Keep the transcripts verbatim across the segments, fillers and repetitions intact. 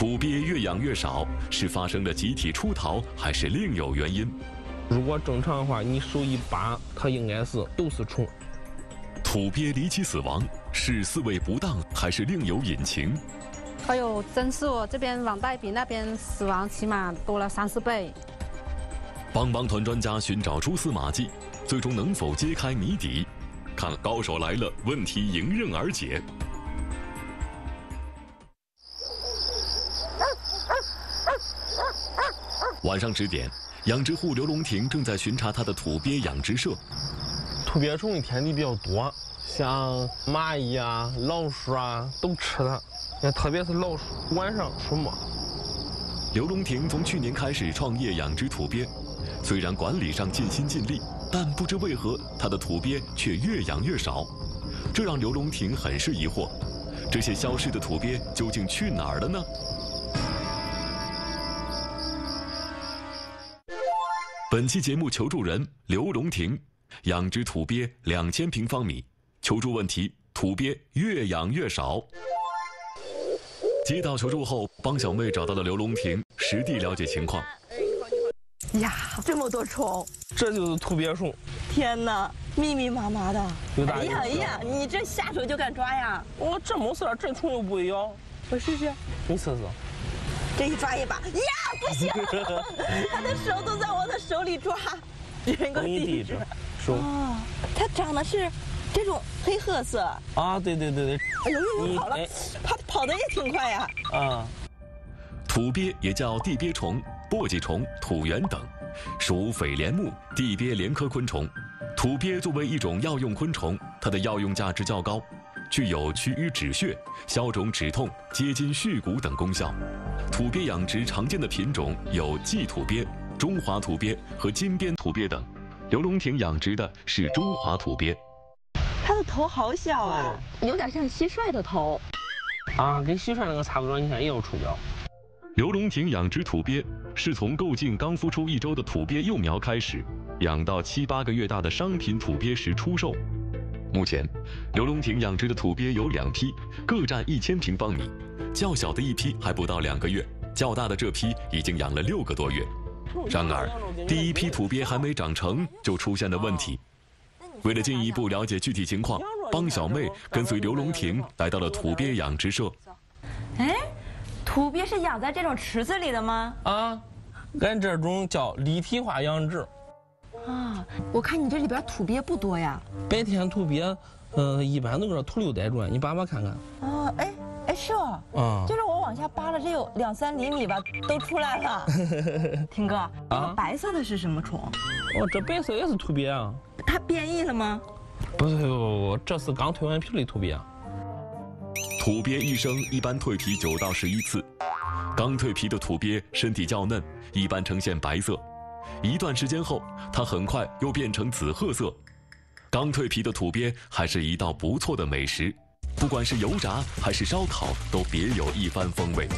土鳖越养越少，是发生了集体出逃，还是另有原因？ 如果正常的话，你手一扒，它应该是都是虫。 土鳖离奇死亡，是饲喂不当，还是另有隐情？ 还有真是我这边网贷比那边死亡起码多了三四倍。 帮帮团专家寻找蛛丝马迹，最终能否揭开谜底？看高手来了，问题迎刃而解。晚上十点，养殖户刘龙亭正在巡查他的土鳖养殖舍。 土鳖虫的天敌比较多，像蚂蚁啊、老鼠啊都吃它，特别是老鼠，晚上出没。 刘龙亭从去年开始创业养殖土鳖，虽然管理上尽心尽力，但不知为何他的土鳖却越养越少，这让刘龙亭很是疑惑：这些消失的土鳖究竟去哪儿了呢？本期节目求助人刘龙亭，养殖土鳖两千平方米，求助问题：土鳖越养越少。接到求助后，帮小妹找到了刘龙亭，实地了解情况。 呀，这么多虫， 这就是土鳖虫。 天哪，密密麻麻的。哎呀哎呀， 嗯、 你这下手就敢抓呀？ 我这没事，这虫又不会咬。 我试试。 你试试。 这一抓一把，呀，不行，他的手都在我的手里抓，人个地址。 手。 哦，它长得是这种黑褐色。 啊，对对对对。 哎呦呦呦，跑了，跑跑得也挺快呀。 啊。 土鳖也叫地鳖虫、簸箕虫、土螈等，属蜚蠊目地鳖莲科昆虫。土鳖作为一种药用昆虫，它的药用价值较高，具有祛瘀止血、消肿止痛、接筋续骨等功效。土鳖养殖常见的品种有冀土鳖、中华土鳖和金边土鳖等。刘龙亭养殖的是中华土鳖。 它的头好小啊，有点像蟋蟀的头。 啊，跟蟋蟀那个差不多，你看也有触标。 刘龙亭养殖土鳖是从购进刚孵出一周的土鳖幼苗开始，养到七八个月大的商品土鳖时出售。目前，刘龙亭养殖的土鳖有两批，各占一千平方米。较小的一批还不到两个月，较大的这批已经养了六个多月。然而，第一批土鳖还没长成，就出现了问题。为了进一步了解具体情况，帮小妹跟随刘龙亭来到了土鳖养殖舍。 哎，土鳖是养在这种池子里的吗？ 啊，俺这种叫立体化养殖。 啊，我看你这里边土鳖不多呀。 白天土鳖，呃，一般都是土溜带转，你扒扒看看。 哦，哎哎是哦， 啊， 就是我往下扒了，这有两三厘米吧，都出来了。亭哥，啊，白色的是什么虫？ 哦，这白色也是土鳖啊。 它变异了吗？ 不是不不不，这是刚蜕完皮的土鳖。 土鳖一生一般蜕皮九到十一次，刚蜕皮的土鳖身体较嫩，一般呈现白色。一段时间后，它很快又变成紫褐色。刚蜕皮的土鳖还是一道不错的美食，不管是油炸还是烧烤，都别有一番风味。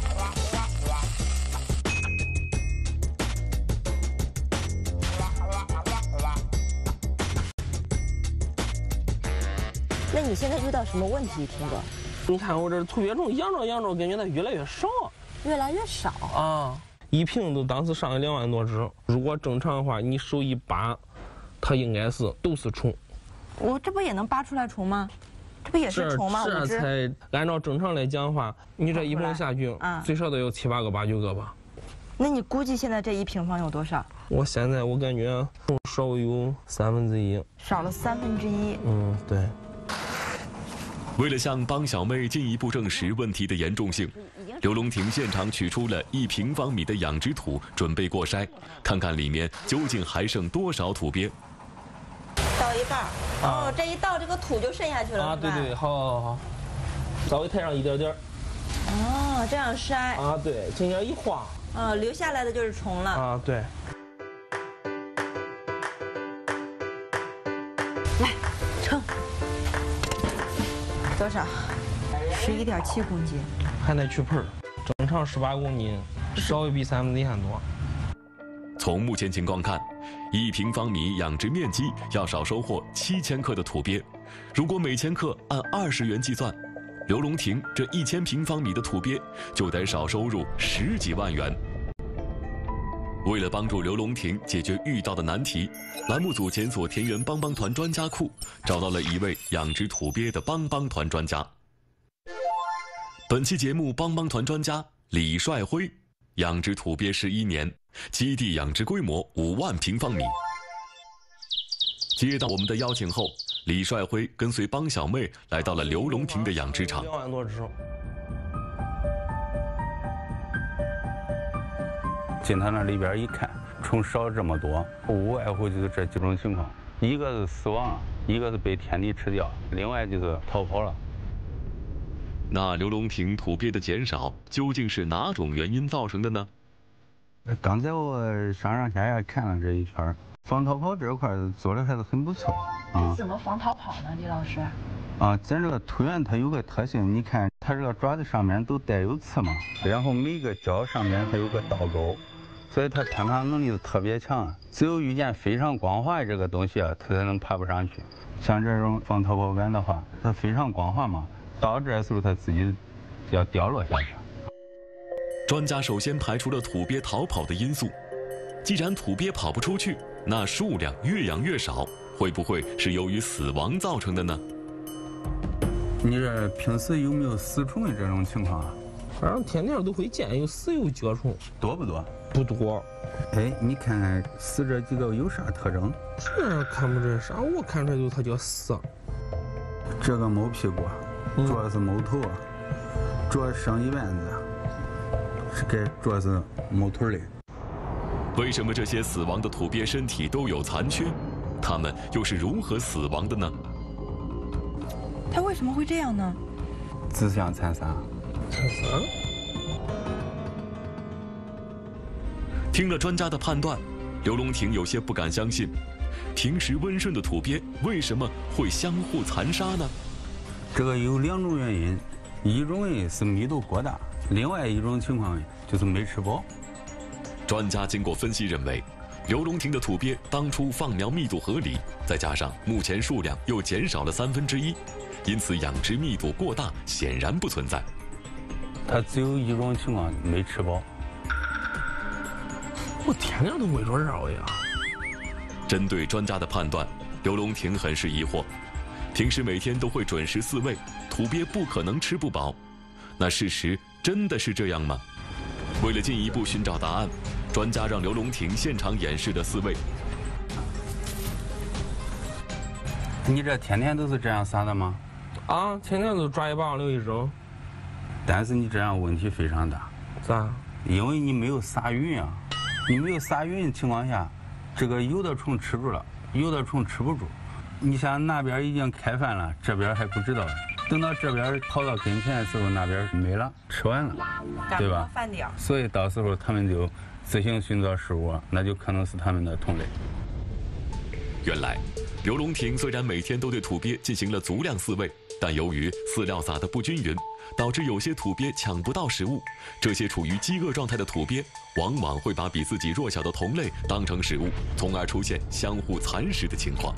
那你现在遇到什么问题，听哥？ 你看我这土鳖虫养着养着，感觉它越来越少， 越来越少啊！一瓶都当时上了两万多只，如果正常的话，你手一扒，它应该是都是虫。 我这不也能扒出来虫吗？这不也是虫吗？ 这才按照正常来讲的话，你这一盆下去，啊，最少得有七八个、八九个吧。 那你估计现在这一平方有多少？ 我现在我感觉少有三分之一， 少了三分之一。 嗯，对。 为了向帮小妹进一步证实问题的严重性，刘龙亭现场取出了一平方米的养殖土，准备过筛，看看里面究竟还剩多少土鳖。 倒一半，哦，这一倒这个土就渗下去了。 啊，对对，好好好，稍微抬上一点点。 哦，这样筛。 啊，对，轻轻一晃。 哦，留下来的就是虫了。 啊，对。 来，称。 多少？十一点七公斤。 还得取盆儿，正常十八公斤，稍微比三分之一还多。 从目前情况看，一平方米养殖面积要少收获七千克的土鳖。如果每千克按二十元计算， 刘龙亭这一千平方米的土鳖就得少收入十几万元。为了帮助刘龙亭解决遇到的难题，栏目组检索田园帮帮团专家库，找到了一位养殖土鳖的帮帮团专家。本期节目帮帮团专家李帅辉，养殖土鳖十一年，基地养殖规模五万平方米。接到我们的邀请后，李帅辉跟随帮小妹来到了刘龙亭的养殖场。 两万多只。 进他那里边一看，虫少这么多，无外乎就是这几种情况：一个是死亡，一个是被天敌吃掉，另外就是逃跑了。 那刘龙亭土鳖的减少究竟是哪种原因造成的呢？ 刚才我上上下下看了这一圈，防逃跑这块做的还是很不错。 啊，怎么防逃跑呢，李老师？ 啊，咱这个土源它有个特性，你看它这个爪子上面都带有刺嘛，然后每个角上面还有个倒钩，所以它攀爬能力是特别强。只有遇见非常光滑这个东西啊，它才能爬不上去。像这种防逃跑杆的话，它非常光滑嘛，到这时候它自己要掉落下去。 专家首先排除了土鳖逃跑的因素。既然土鳖跑不出去，那数量越养越少，会不会是由于死亡造成的呢？ 你这平时有没有死虫的这种情况啊？ 反正天天都会见，有死有绝虫， 多不多？ 不多。 哎，你看看死这几个有啥特征？ 这看不出啥，我看出来就它叫死。 这个猫屁股，主要是猫头，主要剩一半子，是该主要是猫腿的。 为什么这些死亡的土鳖身体都有残缺？它们又是如何死亡的呢？ 它为什么会这样呢？ 自相残杀。 残杀？ 听了专家的判断，刘龙亭有些不敢相信，平时温顺的土鳖为什么会相互残杀呢？ 这个有两种原因，一种是密度过大，另外一种情况就是没吃饱。 专家经过分析认为，刘龙亭的土鳖当初放苗密度合理，再加上目前数量又减少了三分之一，因此养殖密度过大显然不存在。 它只有一种情况没吃饱。 我天天都围着绕呀。 针对专家的判断，刘龙亭很是疑惑。平时每天都会准时饲喂，土鳖不可能吃不饱。那事实真的是这样吗？为了进一步寻找答案，专家让刘龙亭现场演示的饲喂。 你这天天都是这样撒的吗？ 啊，天天都抓一把往里一扔。 但是你这样问题非常大。 咋？ 因为你没有撒匀啊，你没有撒匀的情况下，这个有的虫吃住了，有的虫吃不住。你想那边已经开饭了，这边还不知道，等到这边跑到跟前的时候，那边没了，吃完了，对吧？ 饭点。 所以到时候他们就自行寻找食物，那就可能是他们的同类。 原来，刘龙亭虽然每天都对土鳖进行了足量饲喂，但由于饲料撒的不均匀，导致有些土鳖抢不到食物。这些处于饥饿状态的土鳖，往往会把比自己弱小的同类当成食物，从而出现相互蚕食的情况。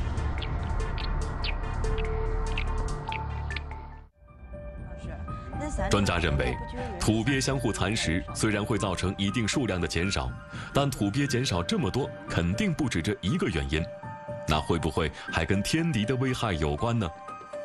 专家认为，土鳖相互蚕食虽然会造成一定数量的减少，但土鳖减少这么多，肯定不止这一个原因。那会不会还跟天敌的危害有关呢？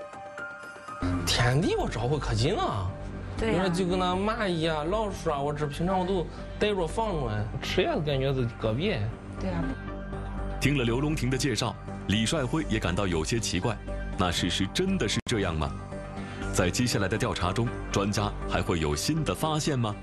天敌我招呼可紧了， 对呀、 啊，就跟那蚂蚁啊、老鼠啊，我这平常我都逮着放着，吃也感觉是个别。 对啊。 听了刘龙亭的介绍，李帅辉也感到有些奇怪。那事实真的是这样吗？在接下来的调查中，专家还会有新的发现吗？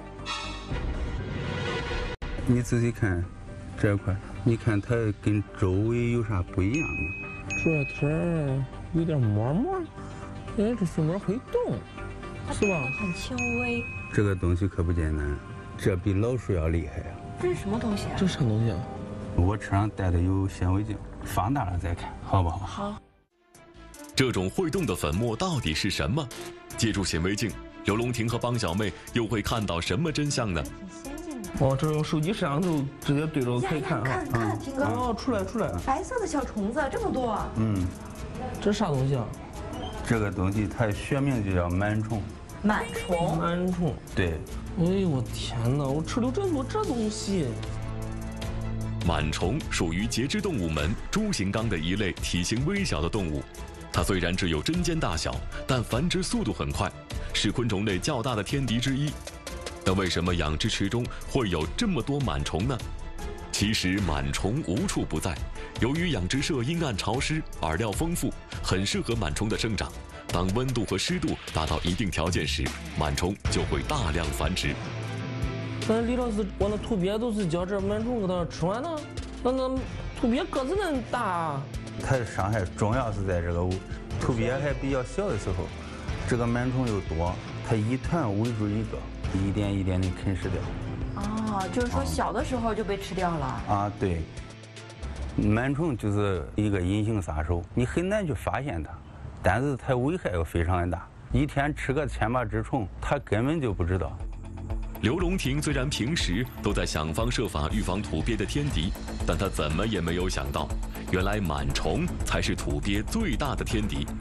你仔细看这块，你看它跟周围有啥不一样的？ 这天儿有点膜膜，哎，这细膜会动，是吧？ 很轻微。 这个东西可不简单，这比老鼠要厉害啊！ 这是什么东西啊？ 这啥东西啊？ 我车上带的有显微镜，放大了再看，好不好？ 好。 这种会动的粉末到底是什么？借助显微镜，刘龙亭和帮小妹又会看到什么真相呢？ 挺先进的。 哦，这用手机摄像头直接对着可以看啊。 看看，听哥。 哦，出来出来。 白色的小虫子这么多。 嗯。 这啥东西啊？ 这个东西它学名就叫螨虫。 螨虫。 螨虫。 对。 哎呦我天哪！我吃了这么多这东西。 螨虫属于节肢动物门蛛形纲的一类体型微小的动物。它虽然只有针尖大小，但繁殖速度很快，是昆虫类较大的天敌之一。但为什么养殖池中会有这么多螨虫呢？其实螨虫无处不在，由于养殖舍阴暗潮湿，饵料丰富，很适合螨虫的生长。当温度和湿度达到一定条件时，螨虫就会大量繁殖。 那李老师，我那土鳖都是叫这螨虫给它吃完了，那那土鳖个子那么大。 它的伤害主要是在这个土鳖还比较小的时候，这个螨虫又多，它一团围住一个，一点一点的啃食掉。 哦，就是说小的时候就被吃掉了。 啊，对。螨虫就是一个隐形杀手，你很难去发现它，但是它危害又非常的大。一天吃个千把只虫，它根本就不知道。 刘龙婷虽然平时都在想方设法预防土鳖的天敌，但他怎么也没有想到，原来螨虫才是土鳖最大的天敌。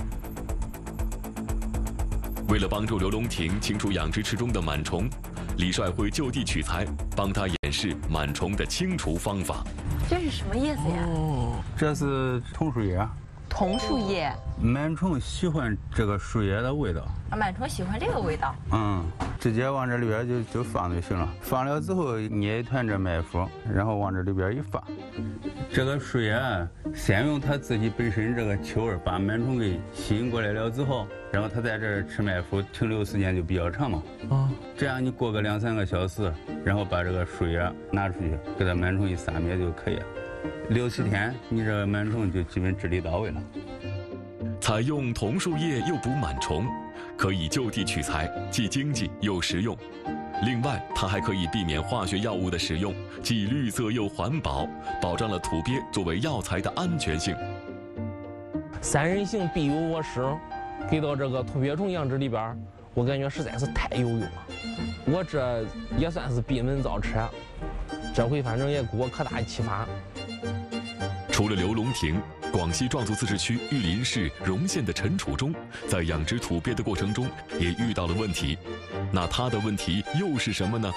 为了帮助刘龙婷清除养殖池中的螨虫，李帅会就地取材，帮他演示螨虫的清除方法。 这是什么叶子呀？ 哦，这是桐树叶。 桐树叶。 螨虫喜欢这个树叶的味道。 啊，螨虫喜欢这个味道。 嗯，直接往这里边就就放就行了。放了之后捏一团这麦麸，然后往这里边一放。这个树叶先用它自己本身这个气味把螨虫给吸引过来了之后，然后它在这儿吃麦麸停留时间就比较长嘛。啊，这样你过个两三个小时，然后把这个树叶拿出去，给它螨虫一撒灭就可以了。六七天，你这螨虫就基本治理到位了。 采用桐树叶诱捕螨虫，可以就地取材，既经济又实用。另外，它还可以避免化学药物的使用，既绿色又环保，保障了土鳖作为药材的安全性。 三人行必有我师，给到这个土鳖虫养殖里边，我感觉实在是太有用了。我这也算是闭门造车，这回反正也给我可大启发。 除了刘龙婷，广西壮族自治区玉林市荣县的陈楚忠，在养殖土鳖的过程中也遇到了问题。那他的问题又是什么呢？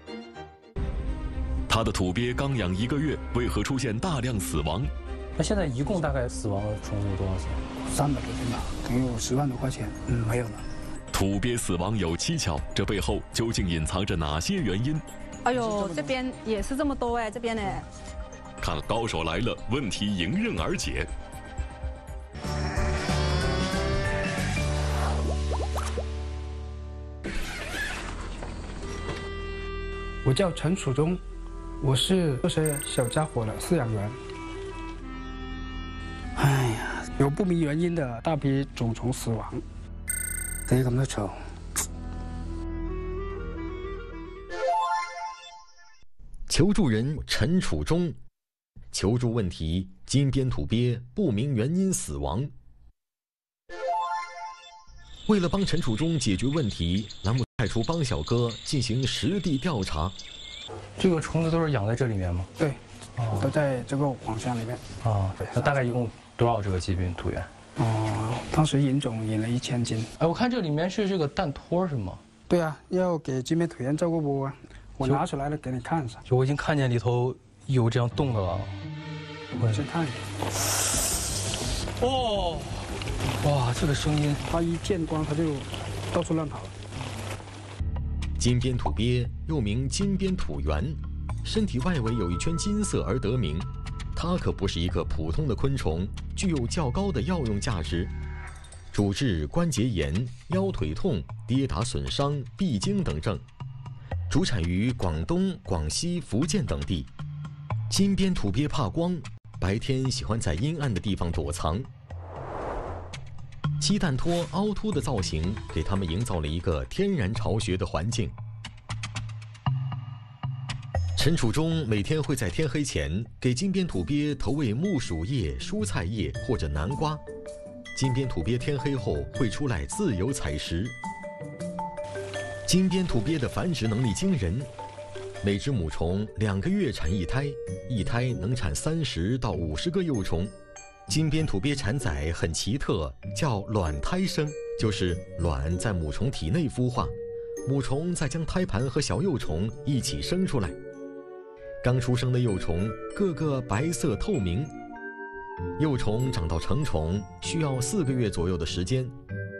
他的土鳖刚养一个月，为何出现大量死亡？ 那现在一共大概死亡的虫子有多少只？ 三百多斤吧，等于有十万多块钱，嗯，没有了。 土鳖死亡有蹊跷，这背后究竟隐藏着哪些原因？ 哎呦，这边也是这么多哎，这边呢。 看高手来了，问题迎刃而解。 我叫陈楚忠，我是这些小家伙的饲养员。哎呀，有不明原因的大批种虫死亡，死咁多蟲。 求助人陈楚忠，求助问题：金边土鳖不明原因死亡。为了帮陈楚忠解决问题，栏目派出帮小哥进行实地调查。 这个虫子都是养在这里面吗？ 对，哦、都在这个网箱里面。 啊，那大概一共多少这个金边土鳖？ 哦，当时引种引了一千斤。 哎，我看这里面是这个蛋托是吗？ 对啊，要给金边土鳖照顾不啊？我拿出来了给你看一下。 就我已经看见里头有这样动的了。 我先看一下。 哦，哇，这个声音， 它一见光它就到处乱跑。 金边土鳖又名金边土螈，身体外围有一圈金色而得名。它可不是一个普通的昆虫，具有较高的药用价值，主治关节炎、腰腿痛、跌打损伤、闭经等症。主产于广东、广西、福建等地。金边土鳖怕光，白天喜欢在阴暗的地方躲藏。鸡蛋托凹凸的造型给它们营造了一个天然巢穴的环境。陈楚忠每天会在天黑前给金边土鳖投喂木薯叶、蔬菜叶或者南瓜。金边土鳖天黑后会出来自由采食。金边土鳖的繁殖能力惊人，每只母虫两个月产一胎，一胎能产三十到五十个幼虫。 金边土鳖产崽很奇特，叫卵胎生，就是卵在母虫体内孵化，母虫再将胎盘和小幼虫一起生出来。刚出生的幼虫个个白色透明，幼虫长到成虫需要四个月左右的时间。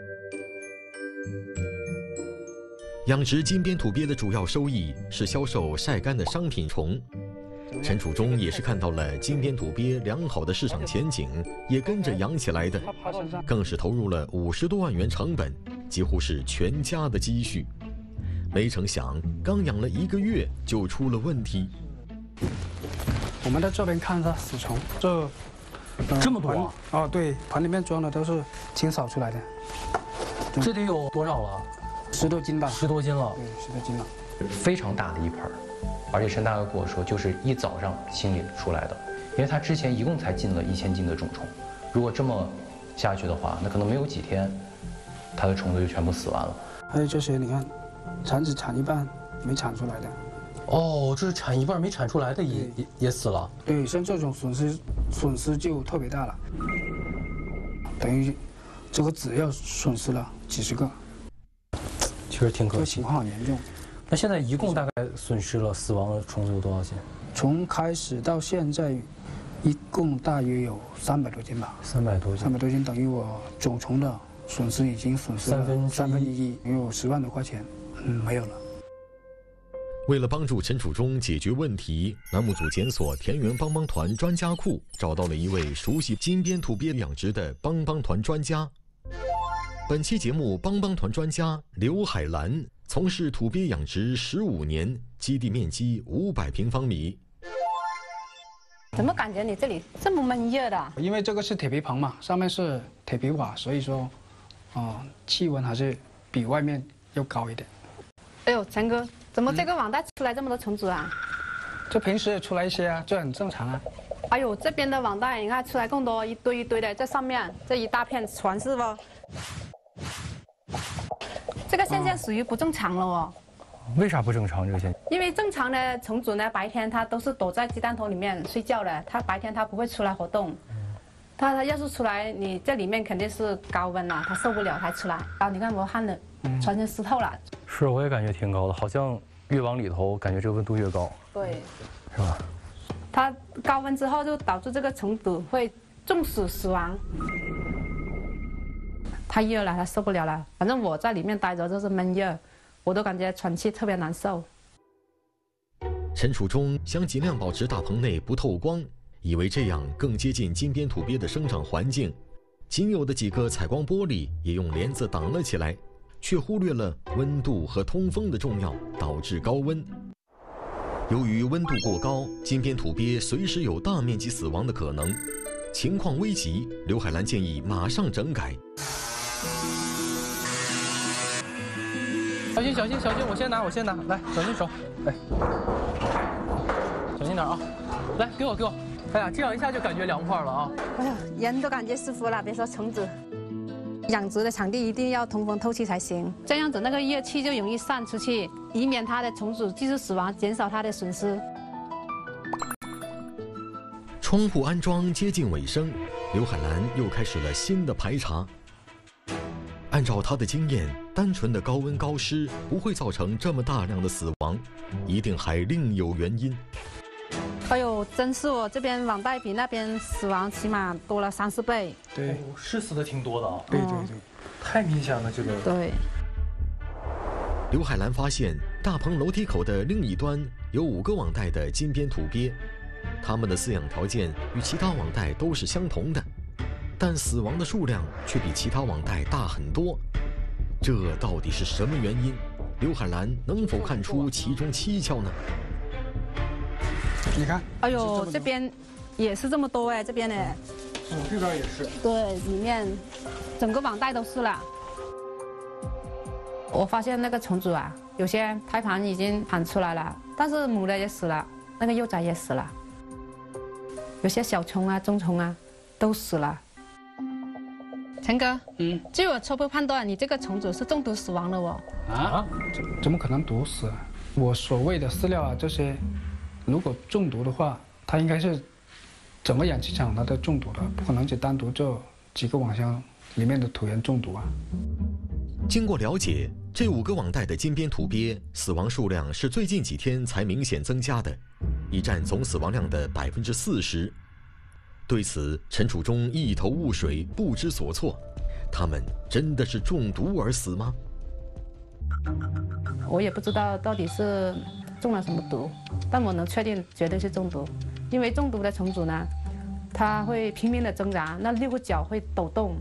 养殖金边土鳖的主要收益是销售晒干的商品虫。陈楚忠也是看到了金边土鳖良好的市场前景，也跟着养起来的，更是投入了五十多万元成本，几乎是全家的积蓄。没成想，刚养了一个月就出了问题。 我们在这边看它死虫，这、 呃、这么多啊？ 哦，对，盆里面装的都是清扫出来的。 这得有多少了？ 十多斤吧。 十多斤了。 对，十多斤了。 非常大的一盆。而且陈大哥跟我说，就是一早上清理出来的，因为他之前一共才进了一千斤的种虫，如果这么下去的话，那可能没有几天，它的虫子就全部死完了。 还有这些，你看，产子产一半没产出来的。 哦，这是产一半没产出来的也也也死了。 对，像这种损失损失就特别大了，等于这个籽要损失了几十个。 确实挺可惜， 这情况很严重。 那现在一共大概损失了死亡的虫子有多少斤？ 从开始到现在，一共大约有三百多斤吧。 三百多斤。 三百多斤等于我种虫的损失已经损失了三分三分之一，有十万多块钱，嗯，没有了。 为了帮助陈楚忠解决问题，栏目组检索田园帮帮团专家库，找到了一位熟悉金边土鳖养殖的帮帮团专家。本期节目帮帮团专家刘海兰。从事土鳖养殖十五年，基地面积五百平方米。 怎么感觉你这里这么闷热的？ 因为这个是铁皮棚嘛，上面是铁皮瓦，所以说，啊、呃，气温还是比外面要高一点。 哎呦，陈哥，怎么这个网袋出来这么多虫子啊？ 这平时也出来一些啊，这很正常啊。 哎呦，这边的网袋你看出来更多，一堆一堆的，在上面这一大片全是不？这个现象属于不正常了哦。 为啥不正常？这个现象？ 因为正常的虫子呢，白天它都是躲在鸡蛋桶里面睡觉的，它白天它不会出来活动。它它要是出来，你这里面肯定是高温了，它受不了才出来。啊，你看我汗的全身湿透了。 是，我也感觉挺高的，好像越往里头，感觉这个温度越高。 对， 是吧？ 它高温之后就导致这个虫子会中暑死亡。太热了，他受不了了。反正我在里面待着就是闷热，我都感觉喘气特别难受。 陈楚忠想尽量保持大棚内不透光，以为这样更接近金边土鳖的生长环境，仅有的几个采光玻璃也用帘子挡了起来，却忽略了温度和通风的重要，导致高温。由于温度过高，金边土鳖随时有大面积死亡的可能。情况危急，刘海兰建议马上整改。 小心小心小心！我先拿我先拿，来，小心手，哎，小心点啊！来，给我给我！哎呀，这样一下就感觉凉快了啊！ 哎呀，人都感觉舒服了，别说虫子。养殖的场地一定要通风透气才行，这样子那个热气就容易散出去，以免它的虫子继续死亡，减少它的损失。 窗户安装接近尾声，刘海兰又开始了新的排查。按照他的经验，单纯的高温高湿不会造成这么大量的死亡，一定还另有原因。 哎呦，真是我这边网袋比那边死亡起码多了三四倍。 对， 是死的挺多的啊。 对对对， 太明显了这个。 对。 刘海兰发现大棚楼梯口的另一端有五个网袋的金边土鳖，它们的饲养条件与其他网袋都是相同的，但死亡的数量却比其他网袋大很多。这到底是什么原因？刘海兰能否看出其中蹊跷呢？ 你看， 哎呦，这边也是这么多哎，这边呢， 嗯，这边也是。 对，里面整个网袋都是了。我发现那个虫子啊，有些胎盘已经产出来了，但是母的也死了，那个幼崽也死了，有些小虫啊、中虫啊都死了。陈哥，嗯，据我初步判断，你这个虫子是中毒死亡了哦。 啊？怎怎么可能毒死啊？我所谓的饲料啊，这些，如果中毒的话，它应该是整个养鸡场它都中毒了，不可能就单独这几个网箱里面的土源中毒啊。 经过了解，这五个网袋的金边土鳖死亡数量是最近几天才明显增加的，已占总死亡量的百分之四十。对此，陈楚忠一头雾水，不知所措。他们真的是中毒而死吗？ 我也不知道到底是中了什么毒，但我能确定绝对是中毒，因为中毒的虫子呢，它会拼命的挣扎，那六个脚会抖动。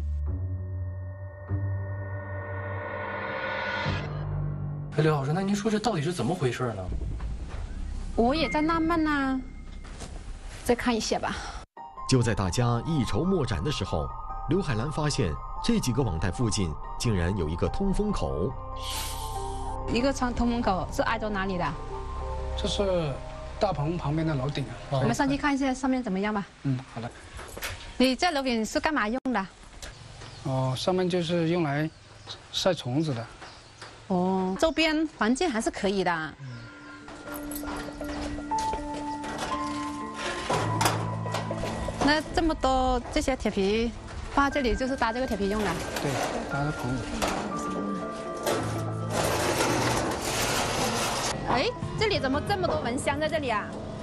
哎，刘老师，那您说这到底是怎么回事呢？ 我也在纳闷啊，再看一下吧。 就在大家一筹莫展的时候，刘海兰发现这几个网袋附近竟然有一个通风口。 一个通通风口是挨着哪里的？ 这是大棚旁边的楼顶啊。 我们上去看一下上面怎么样吧。 嗯，好的。 你这楼顶是干嘛用的？ 哦，上面就是用来晒虫子的。 哦，周边环境还是可以的。那这么多这些铁皮放这里，就是搭这个铁皮用的。 对，搭个棚子。 哎，这里怎么这么多蚊香在这里啊？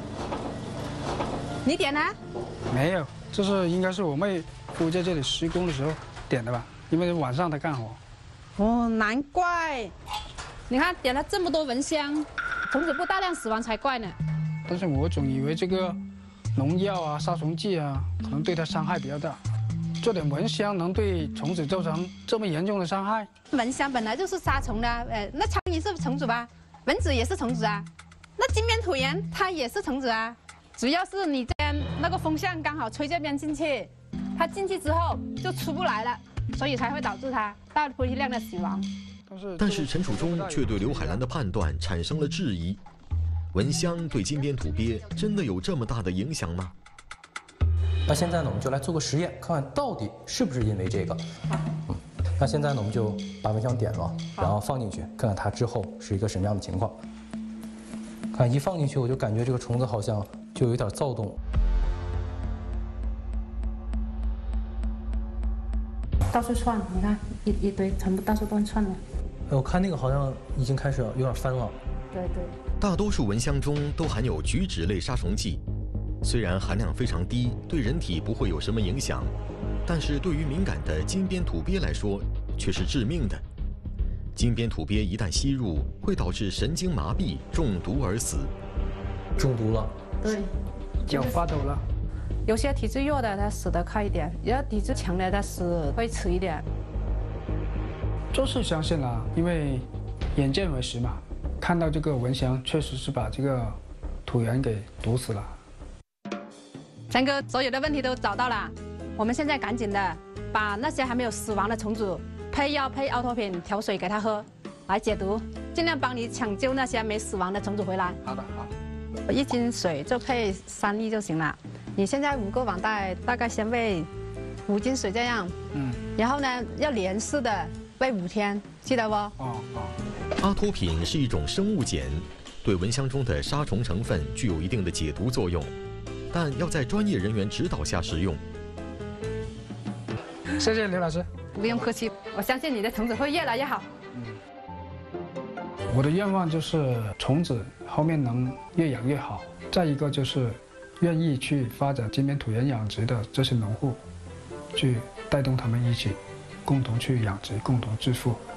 你点的？ 没有，这是应该是我妹夫在这里施工的时候点的吧？因为晚上他干活。 哦，难怪。你看点了这么多蚊香，虫子不大量死亡才怪呢。 但是我总以为这个农药啊、杀虫剂啊，可能对它伤害比较大。做点蚊香能对虫子造成这么严重的伤害？ 蚊香本来就是杀虫的，呃，那苍蝇是虫子吧？蚊子也是虫子啊。那金边土源它也是虫子啊。主要是你这边那个风向刚好吹这边进去，它进去之后就出不来了，所以才会导致它大批量的死亡。 但是陈楚忠却对刘海兰的判断产生了质疑：蚊香对金边土鳖真的有这么大的影响吗？ 那现在呢，我们就来做个实验，看看到底是不是因为这个。嗯，那现在呢，我们就把蚊香点了，然后放进去，看看它之后是一个什么样的情况。看一放进去，我就感觉这个虫子好像就有点躁动。 到处窜，你看一一堆，全部到处乱窜了。 我看那个好像已经开始有点翻了。 对对。 大多数蚊香中都含有菊酯类杀虫剂，虽然含量非常低，对人体不会有什么影响，但是对于敏感的金边土鳖来说却是致命的。金边土鳖一旦吸入，会导致神经麻痹、中毒而死。 中毒了？ 对， 脚发抖了。 有些体质弱的，它死得快一点；要体质强的，它死会迟一点。 这是相信了，因为眼见为实嘛，看到这个蚊香确实是把这个土源给毒死了。 陈哥，所有的问题都找到了，我们现在赶紧的把那些还没有死亡的虫子配药配奥托品调水给它喝，来解毒，尽量帮你抢救那些没死亡的虫子回来。 好的，好。 一斤水就配三粒就行了。你现在五个网袋，大概先喂五斤水这样。嗯。然后呢，要连续的喂五天，记得不？哦哦。 阿托品是一种生物碱，对蚊香中的杀虫成分具有一定的解毒作用，但要在专业人员指导下使用。 谢谢刘老师。 不用客气，我相信你的虫子会越来越好。 嗯。我的愿望就是虫子后面能越养越好，再一个就是愿意去发展金边土源养殖的这些农户，去带动他们一起共同去养殖，共同致富。